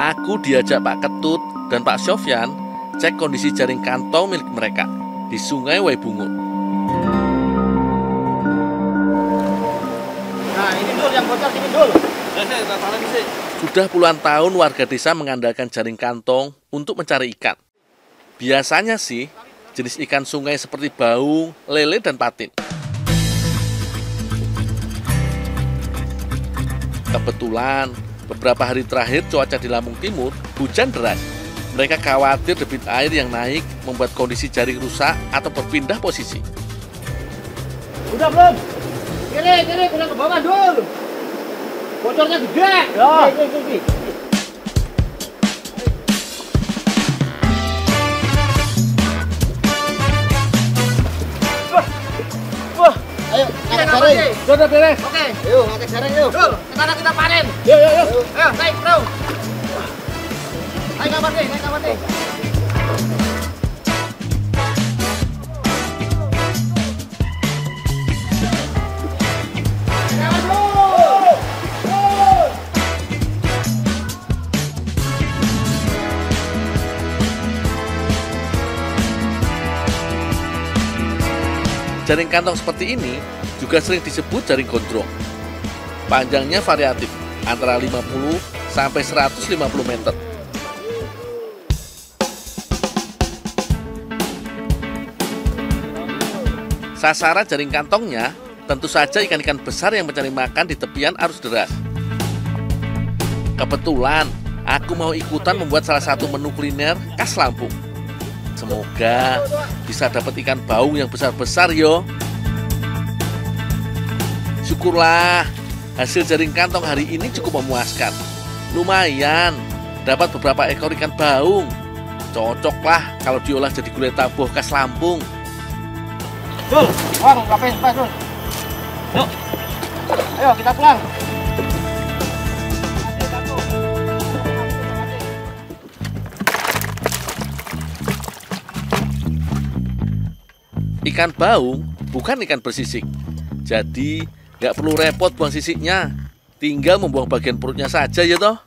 Aku diajak Pak Ketut dan Pak Sofyan cek kondisi jaring kantong milik mereka di Sungai Waibungut. Nah, ini dul yang bocor sini dul. Sudah puluhan tahun warga desa mengandalkan jaring kantong untuk mencari ikan. Biasanya sih jenis ikan sungai seperti baung, lele, dan patin. Kebetulan beberapa hari terakhir cuaca di Lampung Timur hujan deras. Mereka khawatir debit air yang naik membuat kondisi jaring rusak atau berpindah posisi. Udah belum? Kiri, pulang ke bawah dul. Bocornya gede. Ya. Kiri. Wah, ayo angkat jaring. Sudah beres. Oke. Yuk, angkat jaring yuk. Dul, sekarang kita panen. Yuk. Ayo, naik perahu. Naik kapal nih. Jaring kantong seperti ini juga sering disebut jaring gondrong. Panjangnya variatif, antara 50 sampai 150 meter. Sasaran jaring kantongnya tentu saja ikan-ikan besar yang mencari makan di tepian arus deras. Kebetulan, aku mau ikutan membuat salah satu menu kuliner khas Lampung. Semoga bisa dapat ikan baung yang besar-besar yo. Syukurlah, hasil jaring kantong hari ini cukup memuaskan. Lumayan, dapat beberapa ekor ikan baung. Cocoklah kalau diolah jadi gulai taboh khas Lampung. Dul, Bang, ngapain pas dul? Yuk. Ayo kita pulang. Ikan baung bukan ikan bersisik, jadi nggak perlu repot buang sisiknya, tinggal membuang bagian perutnya saja ya toh.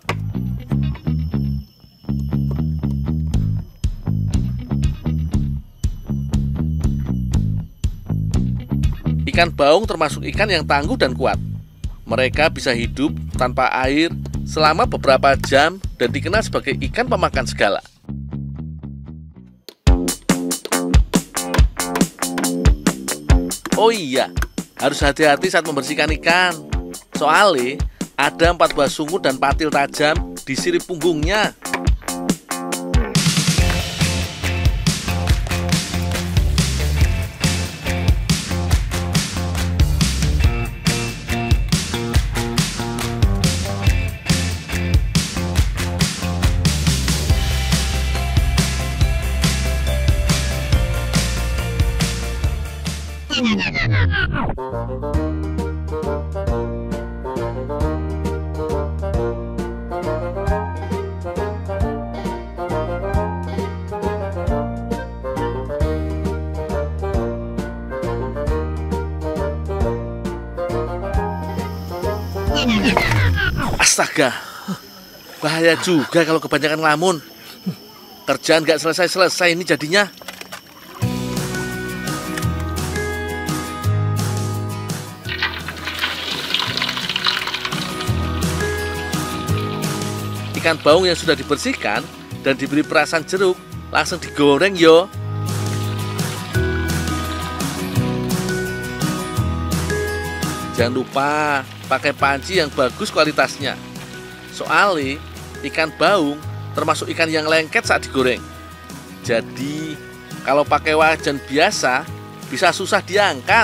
Ikan baung termasuk ikan yang tangguh dan kuat. Mereka bisa hidup tanpa air selama beberapa jam dan dikenal sebagai ikan pemakan segala. Oh iya, harus hati-hati saat membersihkan ikan. Soalnya ada 4 buah sungut dan patil tajam di sirip punggungnya. Astaga, bahaya juga kalau kebanyakan ngelamun. Kerjaan gak selesai-selesai ini jadinya. Ikan baung yang sudah dibersihkan dan diberi perasan jeruk langsung digoreng yo. Jangan lupa pakai panci yang bagus kualitasnya. Soalnya ikan baung termasuk ikan yang lengket saat digoreng. Jadi kalau pakai wajan biasa bisa susah diangkat.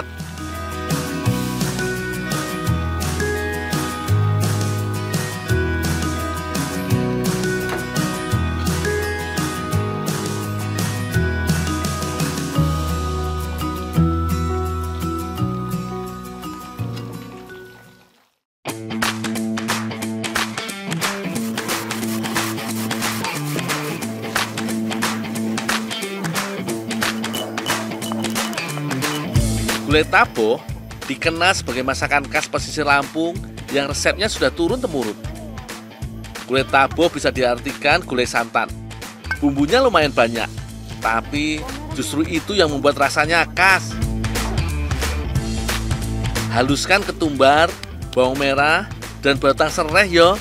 Gulai taboh dikenal sebagai masakan khas pesisir Lampung yang resepnya sudah turun-temurun. Gulai taboh bisa diartikan gulai santan. Bumbunya lumayan banyak, tapi justru itu yang membuat rasanya khas. Haluskan ketumbar, bawang merah, dan batang serai yo.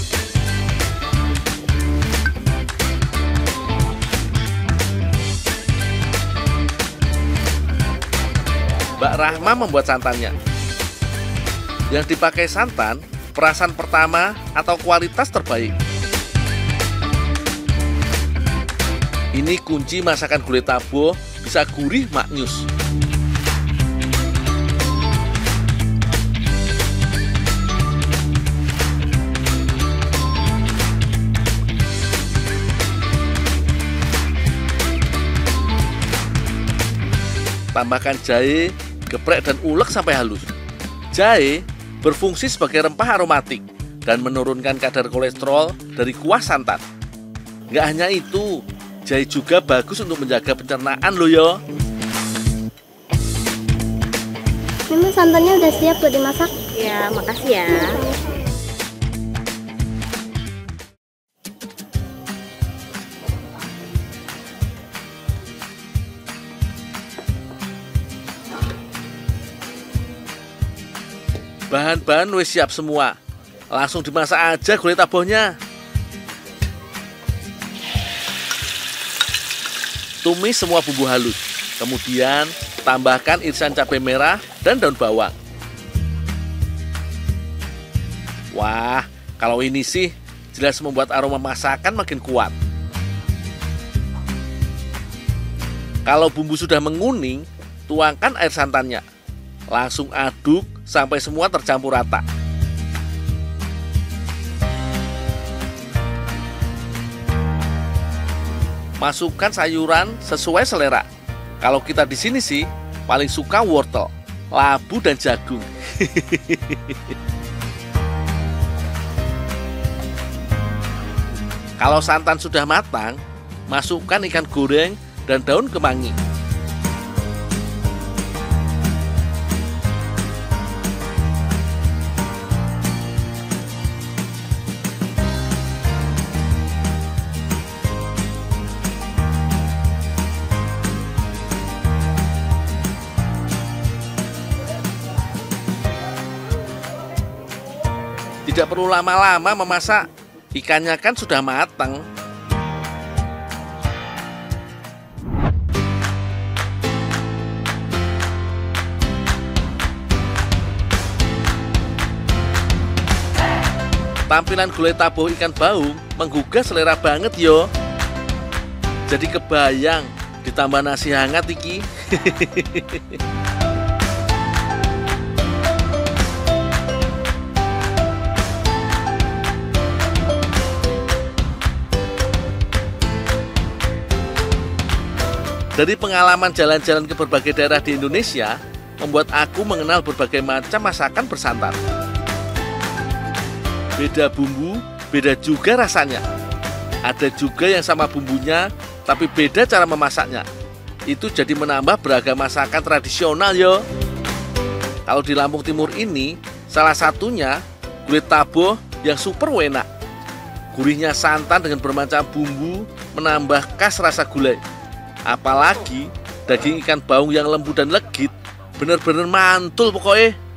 Mbak Rahma membuat santannya. Yang dipakai santan perasan pertama atau kualitas terbaik. Ini kunci masakan gulai taboh bisa gurih maknyus. Tambahkan jahe, geprek dan ulek sampai halus. Jahe berfungsi sebagai rempah aromatik dan menurunkan kadar kolesterol dari kuah santan. Nggak hanya itu, jahe juga bagus untuk menjaga pencernaan loh yo. Memang santannya udah siap buat dimasak? Ya, makasih ya. Bahan-bahan wis siap semua. Langsung dimasak aja gulai tabohnya. Tumis semua bumbu halus. Kemudian tambahkan irisan cabai merah dan daun bawang. Wah, kalau ini sih jelas membuat aroma masakan makin kuat. Kalau bumbu sudah menguning, tuangkan air santannya. Langsung aduk sampai semua tercampur rata. Masukkan sayuran sesuai selera. Kalau kita di sini sih paling suka wortel, labu dan jagung. Kalau santan sudah matang, masukkan ikan goreng dan daun kemangi. Tidak perlu lama-lama memasak, ikannya kan sudah matang. Tampilan gulai taboh ikan baung menggugah selera banget yo. Jadi kebayang ditambah nasi hangat iki. Dari pengalaman jalan-jalan ke berbagai daerah di Indonesia, membuat aku mengenal berbagai macam masakan bersantan. Beda bumbu, beda juga rasanya. Ada juga yang sama bumbunya, tapi beda cara memasaknya. Itu jadi menambah beragam masakan tradisional yo. Kalau di Lampung Timur ini, salah satunya gulai taboh yang super enak. Gurihnya santan dengan bermacam bumbu menambah khas rasa gulai. Apalagi daging ikan baung yang lembut dan legit, bener-bener mantul pokoknya.